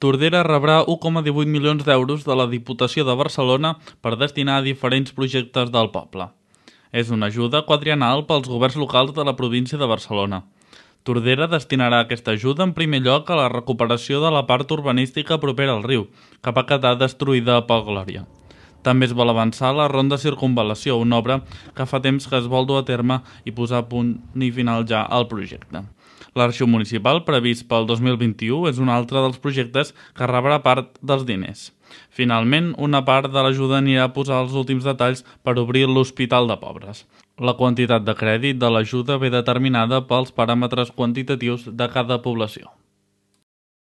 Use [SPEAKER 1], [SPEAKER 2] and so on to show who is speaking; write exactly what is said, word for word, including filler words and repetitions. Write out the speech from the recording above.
[SPEAKER 1] Tordera rebrà u coma divuit milions d'euros de la Diputació de Barcelona per destinar a diferents projectes del poble. És una ajuda quadriennal pels governs locals de la província de Barcelona. Tordera destinarà aquesta ajuda en primer lloc a la recuperació de la part urbanística propera al riu, que va quedar destruïda pel Glòria. També es vol avançar la ronda circunvalació, una obra que fa temps que es vol dur a terme i posar punt i final ja al projecte. L'arxiu municipal, previst pel dos mil vint-i-u, és un altre dels projectes que rebrà part dels diners. Finalment, una part de l'ajuda anirà a posar els últims detalls per obrir l'Hospital de Pobres. La quantitat de crèdit de l'ajuda ve determinada pels paràmetres quantitatius de cada població.